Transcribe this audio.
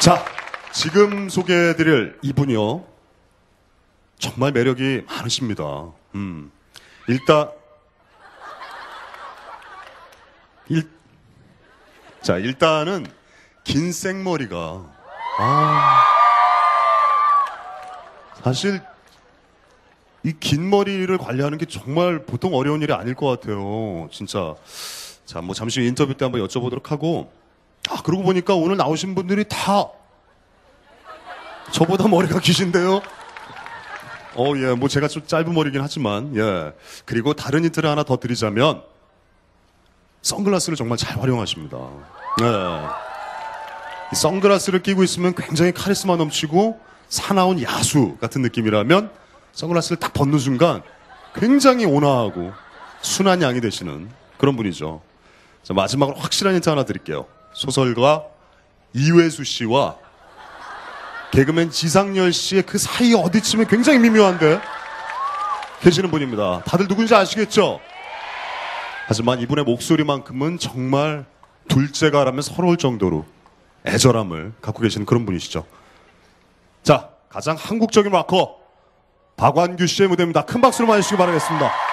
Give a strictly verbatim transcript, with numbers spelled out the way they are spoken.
자, 지금 소개해드릴 이분이요. 정말 매력이 많으십니다. 음. 일단, 일, 자, 일단은 긴 생머리가, 아, 사실 이 긴 머리를 관리하는 게 정말 보통 어려운 일이 아닐 것 같아요. 진짜. 자, 뭐 잠시 후 인터뷰 때 한번 여쭤보도록 하고, 아, 그러고 보니까 오늘 나오신 분들이 다 저보다 머리가 기신데요. 어, 예, 뭐 제가 좀 짧은 머리긴 하지만, 예. 그리고 다른 힌트를 하나 더 드리자면, 선글라스를 정말 잘 활용하십니다. 예. 이 선글라스를 끼고 있으면 굉장히 카리스마 넘치고 사나운 야수 같은 느낌이라면, 선글라스를 딱 벗는 순간 굉장히 온화하고 순한 양이 되시는 그런 분이죠. 자, 마지막으로 확실한 힌트 하나 드릴게요. 소설가 이회수 씨와 개그맨 지상렬 씨의 그 사이 어디쯤에 굉장히 미묘한데 계시는 분입니다. 다들 누군지 아시겠죠? 하지만 이분의 목소리만큼은 정말 둘째가라면 서러울 정도로 애절함을 갖고 계시는 그런 분이시죠. 자, 가장 한국적인 락커 박완규 씨의 무대입니다. 큰 박수로 맞으시기 바라겠습니다.